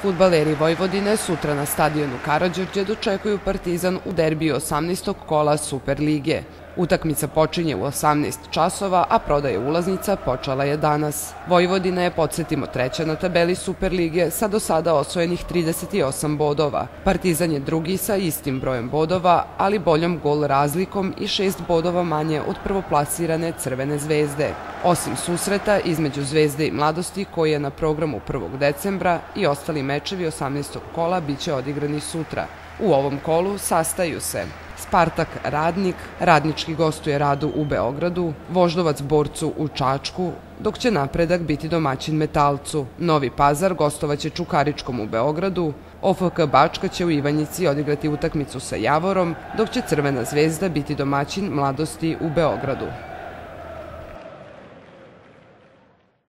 Fudbaleri Vojvodine sutra na stadionu Karađorđe dočekuju Partizan u derbiju 18. kola Superlige. Utakmica počinje u 18 časova, a prodaja ulaznica počela je danas. Vojvodina je, podsjetimo, treća na tabeli Superlige sa do sada osvojenih 38 bodova. Partizan je drugi sa istim brojem bodova, ali boljom gol razlikom i 6 bodova manje od prvoplasirane Crvene zvezde. Osim susreta između Zvezde i Mladosti, koji je na programu 1. decembra, i ostali mečevi 18. kola biće odigrani sutra. U ovom kolu sastaju se Spartak Radnik, Radnički gostuje Radu u Beogradu, Voždovac Borcu u Čačku, dok će Napredak biti domaćin Metalcu. Novi Pazar gostovaće Čukaričkom u Beogradu, OFK Bačka će u Ivanjici odigrati utakmicu sa Javorom, dok će Crvena zvezda biti domaćin Mladosti u Beogradu.